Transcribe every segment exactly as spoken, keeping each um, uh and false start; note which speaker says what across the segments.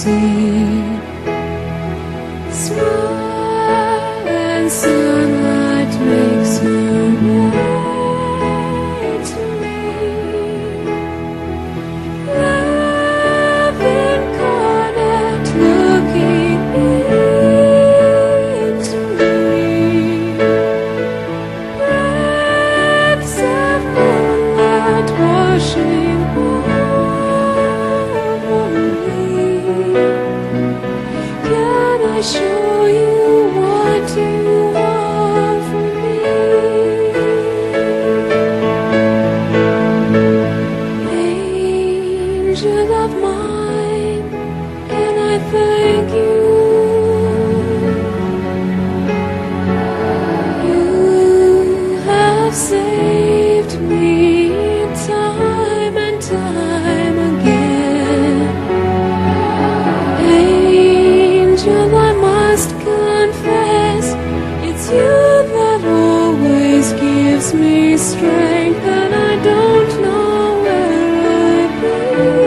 Speaker 1: see. Smile and sunlight makes her way to me. Love incarnate looking into me. Breaths of moonlight washing over me. Can I show you what you are for me? Angel of mine, and I thank you. You have saved me time and time again. Angel, I must confess, it's you that always gives me strength, and I don't know where I'd be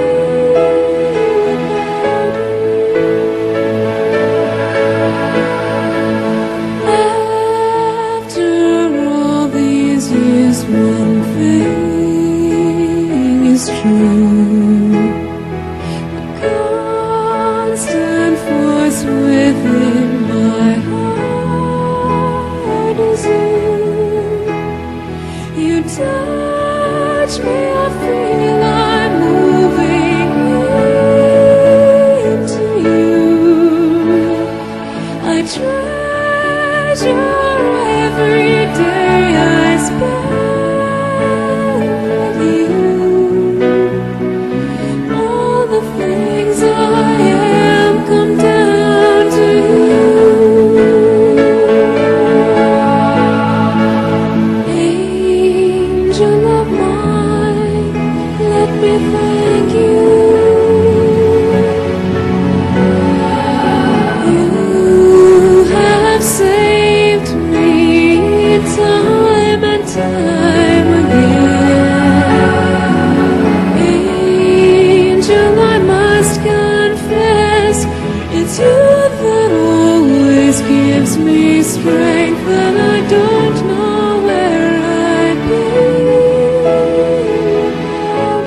Speaker 1: without you. After all these years, one thing is true. The constant force within my heart is you. You touch me, I feel I'm moving into you. I treasure every day I spend with you. All the things I am come down to you. Angel of mine, let me thank you. You have saved me time and time again. Angel, I must confess, it's you that always gives me strength, and I don't know where I'd be without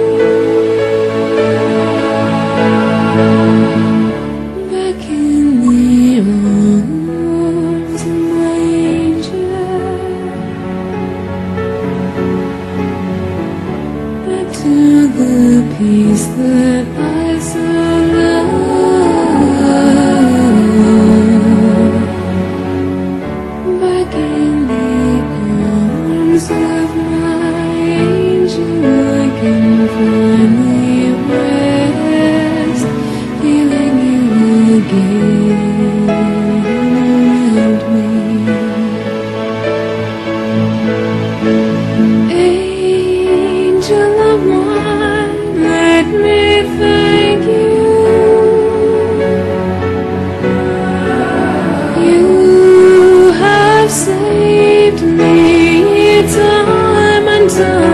Speaker 1: you. Back in the arms of my angel, back to the peace that I so love. Back in the arms of my angel, I can finally rest, feeling you again around me. Angel of mine, let me thank you. You have saved me time and time